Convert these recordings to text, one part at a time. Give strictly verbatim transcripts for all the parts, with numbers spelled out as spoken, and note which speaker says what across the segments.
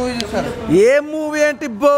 Speaker 1: ఏ movie ఏంటి బో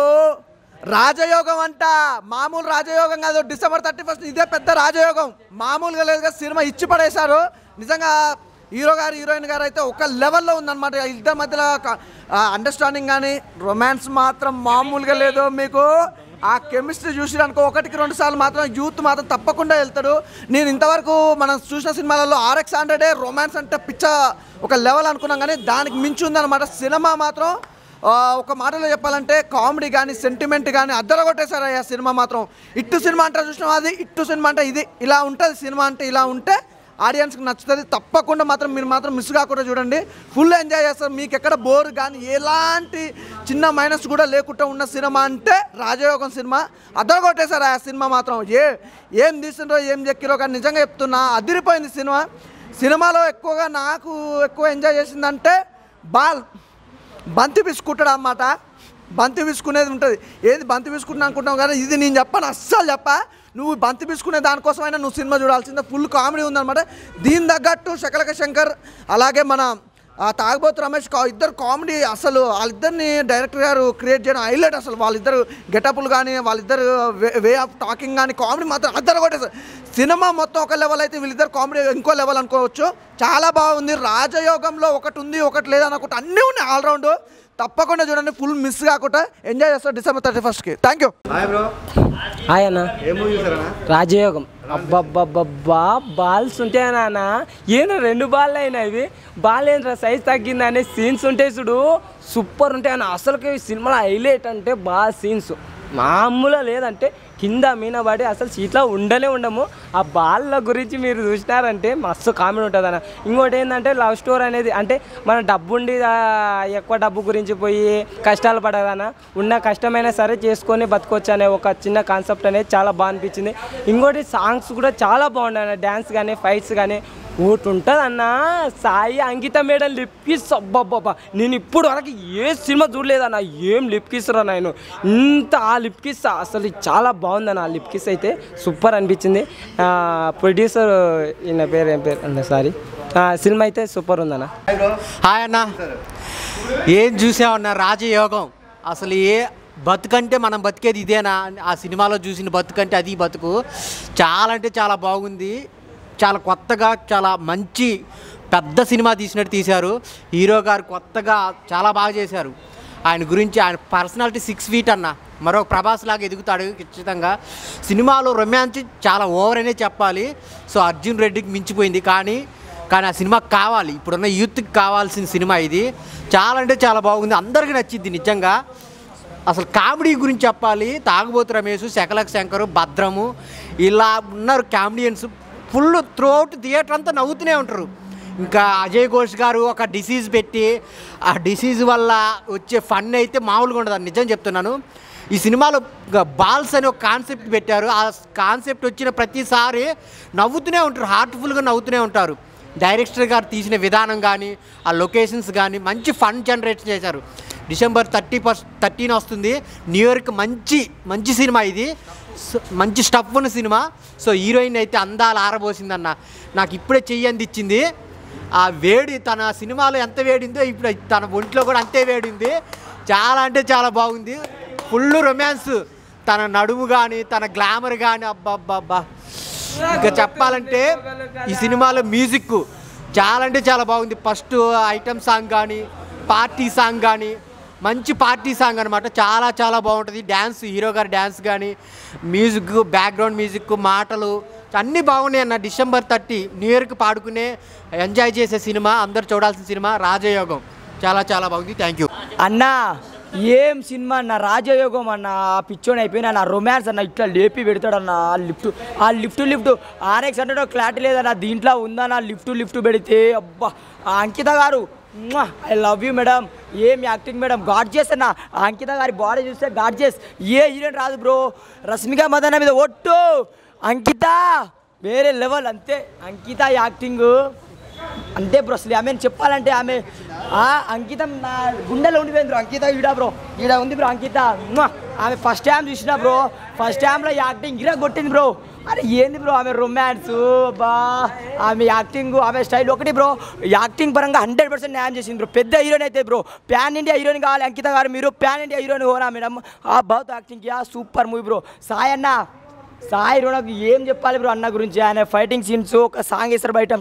Speaker 1: రాజయోగం అంట మామూలు రాజయోగం కాదు డిసెంబర్ థర్టీ ఫస్ట్ ఇదే పెద్ద రాజయోగం మామూలుగా లేదు సినిమా ఇచ్చి పడేశారు నిజంగా హీరో గారు హీరోయిన్ గారు అయితే ఒక లెవెల్లో ఉందన్నమాట ఇద్దరి మధ్యలో అండర్స్టాండింగ్ కానీ రొమాన్స్ మాత్రం మామూలుగా లేదు మీకు ఆ కెమిస్ట్రీ చూసిరనుకో ఒకటికి రెండు సార్లు మాత్రం యూత్ మాత్రం తప్పకుండా వెళ్తాడు నేను ఇంతవరకు మనం చూసిన సినిమాలలో ఆర్ఎక్స్ హండ్రెడే రొమాన్స్ అంటే పిచ్చ ఒక లెవెల్ అనుకున్నాం కానీ దానికి మించి ఉందన్నమాట సినిమా మాత్రం ఒక మాటలో చెప్పాలంటే కామెడీ కానీ సెంటిమెంట్ కానీ అద్దరగొట్టేశారు ఆ సినిమా మాత్రం ఇట్టు సినిమా అంటే చూసినాం అది ఇట్టు సినిమా అంటే ఇది ఇలా ఉంటుంది సినిమా అంటే ఇలా ఉంటే ఆడియన్స్కి నచ్చుతుంది తప్పకుండా మాత్రం మీరు మాత్రం మిస్ కాకుండా చూడండి ఫుల్ ఎంజాయ్ చేస్తారు మీకు ఎక్కడ బోర్ కానీ ఎలాంటి చిన్న మైనస్ కూడా లేకుండా ఉన్న సినిమా అంటే రాజయోగం సినిమా అద్దరగొట్టేశారు ఆ సినిమా మాత్రం ఏ ఏం తీసిండ్రో ఏం చెక్కిరో కానీ నిజంగా చెప్తున్నా అదిరిపోయింది సినిమా సినిమాలో ఎక్కువగా నాకు ఎక్కువ ఎంజాయ్ చేసిందంటే బాల్ బంతి పిసుకుంటాడు అన్నమాట బంతి పిసుకునేది ఉంటుంది ఏది బంతి పిసుకుంటున్నా అనుకుంటున్నావు కానీ ఇది నేను చెప్పాను అస్సలు చెప్ప నువ్వు బంతి పిసుకునే దానికోసమైనా నువ్వు సినిమా చూడాల్సిందే ఫుల్ కామెడీ ఉందన్నమాట దీని తగ్గట్టు శకలక శంకర్ అలాగే మన తాగబోతు రమేష్ ఇద్దరు కామెడీ అసలు వాళ్ళిద్దరిని డైరెక్టర్ గారు క్రియేట్ చేయడం హైలైట్ అసలు వాళ్ళిద్దరు గెటప్లు కానీ వాళ్ళిద్దరు వే ఆఫ్ టాకింగ్ కానీ కామెడీ మాత్రం అద్దరు కొట్టేసారు సినిమా మొత్తం ఒక లెవెల్ అయితే వీళ్ళిద్దరు కామెడీ ఇంకో లెవెల్ అనుకోవచ్చు చాలా బాగుంది రాజయోగంలో ఒకటి ఉంది ఒకటి లేదనుకుంటే అన్నీ ఉన్నాయి ఆల్రౌండ్ తప్పకుండా చూడండి ఫుల్ మిస్ కాకుండా ఎంజాయ్ చేస్తారు డిసెంబర్ థర్టీ ఫస్ట్కి థ్యాంక్ యూ
Speaker 2: హాయ్ అన్న రాజయోగం అబ్బబ్బబ్బబ్బా బాల్స్ ఉంటాయి నాన్న ఏదో రెండు బాల్ అయినా ఇవి బాల్ ఏంట్రా సైజ్ తగ్గింది అనే సీన్స్ ఉంటాయి చూడు సూపర్ ఉంటాయి అన్న అసలుకి సినిమాలో హైలైట్ అంటే బాల్ సీన్స్ మామూలుగా లేదంటే కింద మీన పడి అసలు సీట్లో ఉండనే ఉండము ఆ బాల్ల గురించి మీరు చూసినారంటే మస్తు కామెడీ ఉంటుంది అన్న ఇంకోటి ఏంటంటే లవ్ స్టోరీ అనేది అంటే మన డబ్బు ఉండి ఎక్కువ డబ్బు గురించి పోయి కష్టాలు పడదన్న ఉన్న కష్టమైనా సరే చేసుకొని బతకొచ్చు అనే ఒక చిన్న కాన్సెప్ట్ అనేది చాలా బాగా అనిపించింది ఇంకోటి సాంగ్స్ కూడా చాలా బాగున్నాయి అన్న డ్యాన్స్ కానీ ఫైట్స్ కానీ ఒకటి ఉంటుంది అన్న Sai Ankita madam lip kiss అబ్బాబ్బా నేను ఇప్పుడు వరకు ఏ సినిమా చూడలేదన్న ఏం లిప్ కిస్ రా నేను ఇంత ఆ లిప్ కిస్ అసలు చాలా బాగుందన్న ఆ లిప్ కిస్ అయితే సూపర్ అనిపించింది ప్రొడ్యూసర్ ఈయన పేరు ఏం పేరు అన్న సారీ సినిమా అయితే సూపర్ ఉందన్న
Speaker 3: హాయ్ అన్న ఏం చూసామన్న రాజయోగం అసలు ఏ బతుకంటే మనం బతికేది ఇదేనా ఆ సినిమాలో చూసిన బతుకంటే అది బతుకు చాలా అంటే చాలా బాగుంది చాలా కొత్తగా చాలా మంచి పెద్ద సినిమా తీసినట్టు తీశారు హీరో గారు కొత్తగా చాలా బాగా చేశారు ఆయన గురించి ఆయన పర్సనాలిటీ సిక్స్ ఫీట్ అన్న మరో ప్రభాస్ లాగా ఎదుగుతాడు ఖచ్చితంగా సినిమాలో రొమాన్స్ చాలా ఓవర్ అనే చెప్పాలి సో అర్జున్ రెడ్డికి మించిపోయింది కానీ కానీ ఆ సినిమా కావాలి ఇప్పుడున్న యూత్కి కావాల్సిన సినిమా ఇది చాలా అంటే చాలా బాగుంది అందరికీ నచ్చింది నిజంగా అసలు కామెడీ గురించి చెప్పాలి తాగుబోతు రమేష్ శకలక శంకరు భద్రము ఇలా ఉన్నారు comedians full throughout theatre అంతా నవ్వుతూనే ఉంటారు ఇంకా అజయ్ ఘోష్ గారు ఒక డిసీజ్ పెట్టి ఆ డిసీజ్ వల్ల వచ్చే ఫన్ అయితే మామూలుగా ఉండదు నిజం చెప్తున్నాను ఈ సినిమాలో బాల్స్ అనే ఒక కాన్సెప్ట్ పెట్టారు ఆ కాన్సెప్ట్ వచ్చిన ప్రతిసారి నవ్వుతూనే ఉంటారు హార్ట్ఫుల్గా నవ్వుతూనే ఉంటారు డైరెక్టర్ గారు తీసిన విధానం కానీ ఆ లొకేషన్స్ కానీ మంచి ఫన్ జనరేట్ చేశారు డిసెంబర్ థర్టీ ఫస్ట్ థర్టీన్ వస్తుంది న్యూ ఇయర్కి మంచి మంచి సినిమా ఇది మంచి స్టఫ్ ఉన్న సినిమా సో హీరోయిన్ అయితే అందాలు ఆరబోసిందన్న నాకు ఇప్పుడే చెయ్యంది ఇచ్చింది ఆ వేడి తన సినిమాలో ఎంత వేడిందో ఇప్పుడు తన ఒంట్లో కూడా అంతే వేడింది చాలా అంటే చాలా బాగుంది ఫుల్ రొమాన్స్ తన నడుము కానీ తన గ్లామర్ కానీ అబ్బాబ్బాబ్బా ఇంకా చెప్పాలంటే ఈ సినిమాలో మ్యూజిక్ చాలా అంటే చాలా బాగుంది ఫస్ట్ ఐటమ్ సాంగ్ కానీ పార్టీ సాంగ్ కానీ మంచి పార్టీ సాంగ్ అనమాట చాలా చాలా బాగుంటుంది డ్యాన్స్ హీరో గారి డ్యాన్స్ కానీ మ్యూజిక్ బ్యాక్గ్రౌండ్ మ్యూజిక్ మాటలు అన్నీ బాగున్నాయి అన్న డిసెంబర్ థర్టీ న్యూ ఇయర్కి పాడుకునే ఎంజాయ్ చేసే సినిమా అందరు చూడాల్సిన సినిమా రాజయోగం చాలా చాలా బాగుంది థ్యాంక్ యూ
Speaker 2: అన్నా ఏం సినిమా అన్న రాజయోగం అన్న పిచ్చోని అయిపోయినా నా రొమాన్స్ అన్న ఇట్లా లేపి పెడతాడు అన్న ఆ లిఫ్ట్ ఆ lift lift RX hundred clarity లేదన్న దీంట్లో ఉందన్న లిఫ్ట్ లిఫ్ట్ పెడితే అబ్బా Ankita garu I love you madam ఏం యాక్టింగ్ మేడం గాడ్ చేస్ అన్న అంకిత గారి బాడీ చూస్తే గాడ్ చేస్ ఏ హీరోయిన్ రాదు బ్రో రష్మిక మదన మీద ఒట్టు అంకిత వేరే లెవెల్ అంతే అంకిత యాక్టింగ్ అంతే బ్రో అసలు ఆమె చెప్పాలంటే ఆమె అంకితం నా గుండెలో ఉండిపోయింది బ్రో అంకిత ఈడ బ్రో ఈడ ఉంది బ్రో అంకిత ఆమె ఫస్ట్ టైం చూసినా బ్రో ఫస్ట్ టైంలో యాక్టింగ్ ఇరా కొట్టింది బ్రో
Speaker 4: అరే ఏంది బ్రో ఆమె రొమాన్స్ బా ఆమె యాక్టింగ్ ఆమె స్టైల్ ఒకటి బ్రో యాక్టింగ్ పరంగా హండ్రెడ్ పర్సెంట్ న్యాయం చేసింది బ్రో పెద్ద హీరోయిన్ అయితే బ్రో ప్యాన్ ఇండియా హీరోయిన్ కావాలి అంకిత గారు మీరు ప్యాన్ ఇండియా హీరోయిన్ హోనా మేడం ఆ both acting yeah super movie bro Sai అన్న సాయి రోనకు ఏం చెప్పాలి బ్రో అన్న గురించి ఆయన ఫైటింగ్ సీన్స్ ఒక సాంగ్ వేస్తారు బయట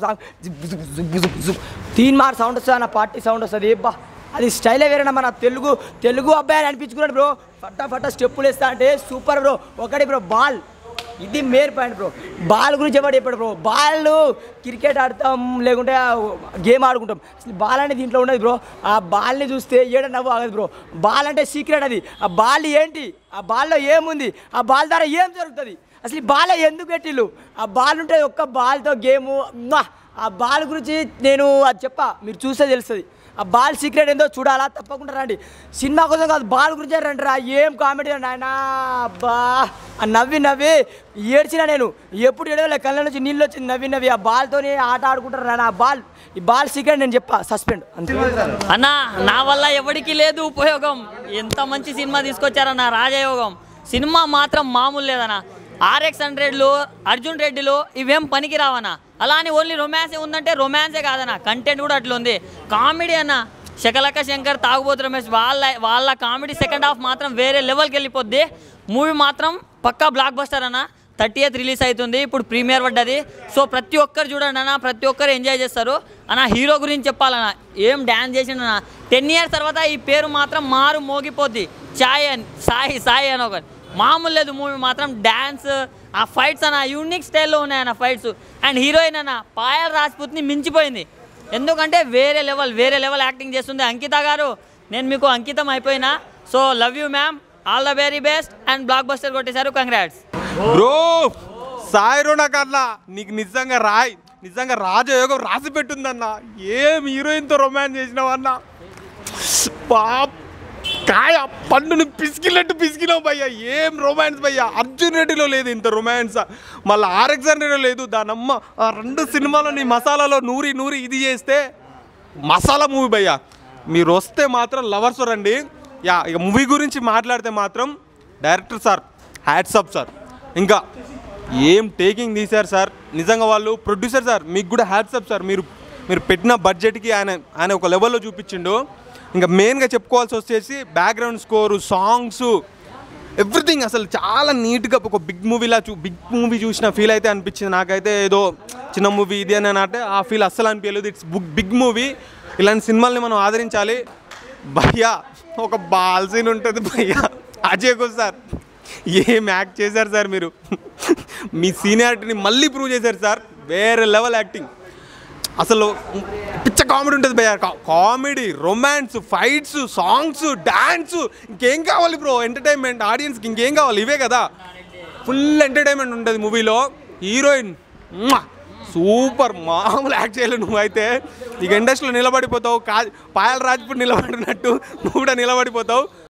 Speaker 4: సాంగ్ తీన్ మార్ సౌండ్ వస్తుంది అన్న పార్టీ సౌండ్ వస్తుంది బా అది స్టైలే వేరేనా మన తెలుగు తెలుగు అబ్బాయి అని అనిపించుకున్నాడు బ్రో ఫట్టా ఫట్టా స్టెప్పులు వేస్తా అంటే సూపర్ బ్రో ఒకటి బ్రో బాల్ ఇది మేర్ పాయింట్ బ్రో బాల్ గురించి ఎవరు చెప్పాడు బ్రో బాల్ క్రికెట్ ఆడతాం లేకుంటే గేమ్ ఆడుకుంటాం అసలు బాల్ అనేది దీంట్లో ఉండదు బ్రో ఆ బాల్ని చూస్తే ఏడ నవ్వు ఆగదు బ్రో బాల్ అంటే సీక్రెట్ అది ఆ బాల్ ఏంటి ఆ బాల్లో ఏముంది ఆ బాల్ ద్వారా ఏం జరుగుతుంది అసలు ఈ బాల్ ఎందుకు పెట్టిళ్ళు ఆ బాల్ ఉంటే ఒక్క బాల్తో గేము ఆ బాల్ గురించి నేను అది చెప్పా మీరు చూస్తే తెలుస్తుంది ఆ బాల్ సీక్రెట్ ఏందో చూడాలా తప్పకుండా రండి సినిమా కోసం కాదు బాల్ గురించే రండి రా ఏం కామెడీ నాయనా అబ్బా ఆ నవ్వి నవ్వి ఏడ్చిన నేను ఎప్పుడు ఏడవలే కళ్ళ నుంచి నీళ్ళు వచ్చింది నవ్వి నవ్వి ఆ బాల్తోనే ఆట ఆడుకుంటారు నాన్న ఆ బాల్ ఈ బాల్ సీక్రెట్ నేను చెప్పా సస్పెండ్ అంతే
Speaker 5: అన్న నా వల్ల ఎవరికి లేదు ఉపయోగం ఎంత మంచి సినిమా తీసుకొచ్చారన్న రాజయోగం సినిమా మాత్రం మామూలు లేదన్న ఆర్ఎక్స్ హండ్రెడ్లు అర్జున్ రెడ్డిలో ఇవేం పనికి రావన్నా అలా అని ఓన్లీ రొమాన్సే ఉందంటే రొమాన్సే కాదన్న కంటెంట్ కూడా అట్లా ఉంది కామెడీ అన్న శకలక శంకర్ తాగుబోతు రమేష్ వాళ్ళ వాళ్ళ కామెడీ సెకండ్ హాఫ్ మాత్రం వేరే లెవెల్కి వెళ్ళిపోద్ది మూవీ మాత్రం పక్కా బ్లాక్ బస్టర్ అన్న థర్టీ ఎయిత్ రిలీజ్ అవుతుంది ఇప్పుడు ప్రీమియర్ పడ్డది సో ప్రతి ఒక్కరు చూడండి అన్న ప్రతి ఒక్కరు ఎంజాయ్ చేస్తారు అన్న హీరో గురించి చెప్పాలన్న ఏం డ్యాన్స్ చేసిండన్న టెన్ ఇయర్స్ తర్వాత ఈ పేరు మాత్రం మారు మోగిపోద్ది చాయ్ అని సాయి సాయి అని ఒకటి మామూలు లేదు మూవీ మాత్రం డ్యాన్స్ ఆ ఫైట్స్ అన్న యూనిక్ స్టైల్లో ఉన్నాయన్న ఫైట్స్ అండ్ హీరోయిన్ అన్న పాయల్ రాజ్పూత్ని మించిపోయింది ఎందుకంటే వేరే లెవెల్ వేరే లెవెల్ యాక్టింగ్ చేస్తుంది అంకిత గారు నేను మీకు అంకితం అయిపోయినా so love you ma'am all the very best and blockbuster కొట్టేశారు కంగ్రాట్స్
Speaker 6: బ్రో సాయి రోనా కన్నా నీకు నిజంగా రాయ్ నిజంగా రాజయోగం రాసి పెట్టుందన్న ఏం హీరోయిన్తో రొమాన్స్ చేసినావన్నా పాప్ కాయ పండును పిసికినట్టు పిసికినావు భయ్యా ఏం రొమాన్స్ భయ్యా అర్జున్ రెడ్డిలో లేదు ఇంత రొమాన్స్ మళ్ళీ ఆర్ఎక్స్ హండ్రెడ్లో లేదు దానమ్మ ఆ రెండు సినిమాలో నీ మసాలాలో నూరి నూరి ఇది చేస్తే మసాలా మూవీ భయ్యా మీరు వస్తే మాత్రం లవర్స్ రండి యా ఇక మూవీ గురించి మాట్లాడితే మాత్రం డైరెక్టర్ సార్ హ్యాట్సప్ సార్ ఇంకా ఏం టేకింగ్ తీశారు సార్ నిజంగా వాళ్ళు ప్రొడ్యూసర్ సార్ మీకు కూడా హ్యాట్సప్ సార్ మీరు మీరు పెట్టిన బడ్జెట్కి ఆయన ఆయన ఒక లెవెల్లో చూపించిండు ఇంకా మెయిన్గా చెప్పుకోవాల్సి వచ్చేసి బ్యాక్గ్రౌండ్ స్కోరు సాంగ్స్ ఎవ్రీథింగ్ అసలు చాలా నీట్గా ఒక బిగ్ మూవీలా చూ బిగ్ మూవీ చూసిన ఫీల్ అయితే అనిపించింది నాకైతే ఏదో చిన్న మూవీ ఇది అని అంటే ఆ ఫీల్ అస్సలు అనిపించలేదు ఇట్స్ బుక్ బిగ్ మూవీ ఇలాంటి సినిమాల్ని మనం ఆదరించాలి భయ్యా ఒక బాల్ సీన్ ఉంటుంది భయ్యా అజయ్ ఘోష్ సార్ ఏం యాక్ట్ చేశారు సార్ మీరు మీ సీనియారిటీని మళ్ళీ ప్రూవ్ చేశారు సార్ వేరే లెవెల్ యాక్టింగ్ అసలు పిచ్చ కామెడీ ఉంటుంది భయ్యా comedy romance fights songs dance ఇంకేం కావాలి బ్రో ఎంటర్టైన్మెంట్ ఆడియన్స్కి ఇంకేం కావాలి ఇవే కదా ఫుల్ ఎంటర్టైన్మెంట్ ఉంటుంది మూవీలో హీరోయిన్ సూపర్ మామూలు యాక్ట్ చేయలేవు నువ్వైతే ఇక ఇండస్ట్రీలో నిలబడిపోతావు కా పాయల్ రాజ్పూట్ నిలబడినట్టు నువ్వు కూడా నిలబడిపోతావు